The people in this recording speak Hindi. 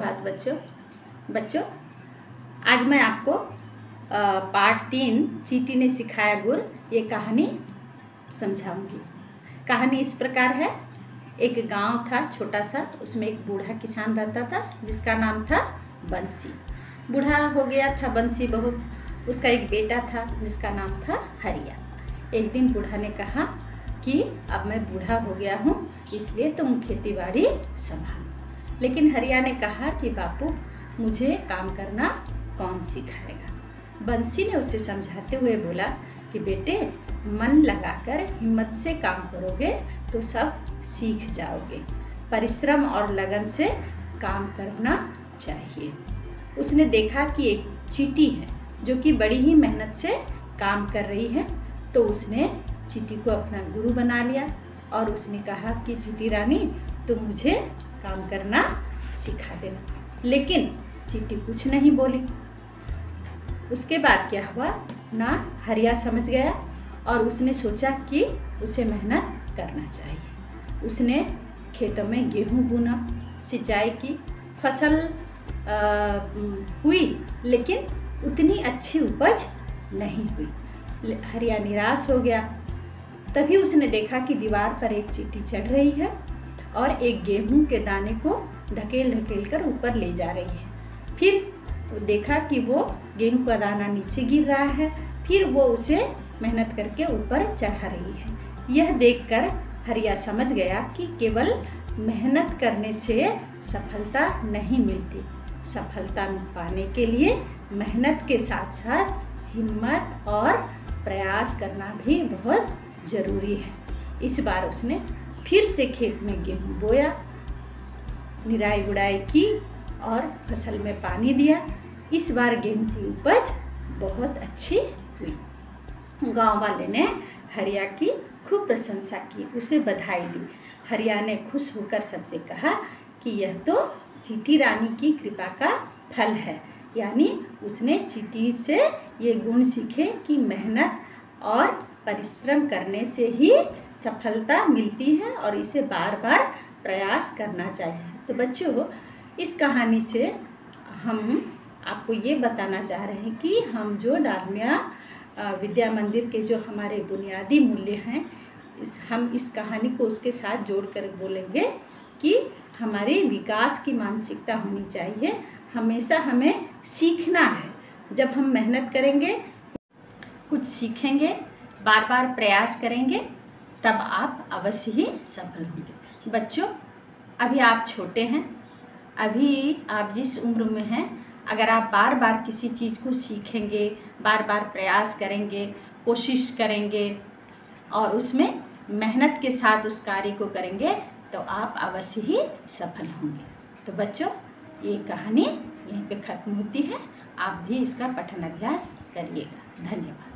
सुप्रभात बच्चों। आज मैं आपको पार्ट 3 चींटी ने सिखाया गुर ये कहानी समझाऊंगी। कहानी इस प्रकार है। एक गांव था छोटा सा, उसमें एक बूढ़ा किसान रहता था जिसका नाम था बंसी। बूढ़ा हो गया था बंसी बहुत। उसका एक बेटा था जिसका नाम था हरिया। एक दिन बूढ़ा ने कहा कि अब मैं बूढ़ा हो गया हूँ, इसलिए तुम खेती बाड़ी संभालो। लेकिन हरिया ने कहा कि बापू मुझे काम करना कौन सिखाएगा। बंसी ने उसे समझाते हुए बोला कि बेटे मन लगाकर हिम्मत से काम करोगे तो सब सीख जाओगे। परिश्रम और लगन से काम करना चाहिए। उसने देखा कि एक चींटी है जो कि बड़ी ही मेहनत से काम कर रही है, तो उसने चींटी को अपना गुरु बना लिया और उसने कहा कि चींटी रानी तुम मुझे काम करना सिखा देना। लेकिन चींटी कुछ नहीं बोली। उसके बाद क्या हुआ ना, हरिया समझ गया और उसने सोचा कि उसे मेहनत करना चाहिए। उसने खेतों में गेहूं बुना, सिंचाई की, फसल हुई, लेकिन उतनी अच्छी उपज नहीं हुई। हरिया निराश हो गया। तभी उसने देखा कि दीवार पर एक चींटी चढ़ रही है और एक गेहूं के दाने को ढकेल ढकेल कर ऊपर ले जा रही है। फिर देखा कि वो गेहूं का दाना नीचे गिर रहा है, फिर वो उसे मेहनत करके ऊपर चढ़ा रही है। यह देखकर हरिया समझ गया कि केवल मेहनत करने से सफलता नहीं मिलती। सफलता पाने के लिए मेहनत के साथ साथ हिम्मत और प्रयास करना भी बहुत ज़रूरी है। इस बार उसने फिर से खेत में गेहूं बोया, निराई गुड़ाई की और फसल में पानी दिया। इस बार गेहूं की उपज बहुत अच्छी हुई। गांव वाले ने हरिया की खूब प्रशंसा की, उसे बधाई दी। हरिया ने खुश होकर सबसे कहा कि यह तो चींटी रानी की कृपा का फल है। यानी उसने चींटी से ये गुण सीखे कि मेहनत और परिश्रम करने से ही सफलता मिलती है और इसे बार बार प्रयास करना चाहिए। तो बच्चों, इस कहानी से हम आपको ये बताना चाह रहे हैं कि हम जो डालमिया विद्या मंदिर के जो हमारे बुनियादी मूल्य हैं, हम इस कहानी को उसके साथ जोड़कर बोलेंगे कि हमारे विकास की मानसिकता होनी चाहिए। हमेशा हमें सीखना है। जब हम मेहनत करेंगे, कुछ सीखेंगे, बार बार प्रयास करेंगे, तब आप अवश्य ही सफल होंगे। बच्चों, अभी आप छोटे हैं, अभी आप जिस उम्र में हैं, अगर आप बार बार किसी चीज़ को सीखेंगे, बार बार प्रयास करेंगे, कोशिश करेंगे और उसमें मेहनत के साथ उस कार्य को करेंगे, तो आप अवश्य ही सफल होंगे। तो बच्चों, ये कहानी यहीं पे ख़त्म होती है। आप भी इसका पठन अभ्यास करिएगा। धन्यवाद।